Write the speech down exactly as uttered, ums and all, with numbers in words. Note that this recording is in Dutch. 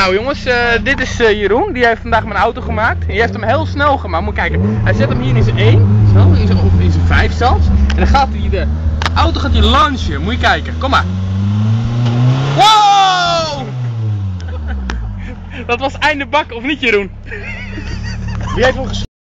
Nou jongens, uh, dit is uh, Jeroen, die heeft vandaag mijn auto gemaakt. Die heeft hem heel snel gemaakt, moet kijken. Hij zet hem hier in zijn één, zo, in zijn, of in zijn vijf zelfs. En dan gaat hij de auto gaat hij launchen, moet je kijken, kom maar. Wow! Dat was einde bak, of niet Jeroen? Wie heeft hem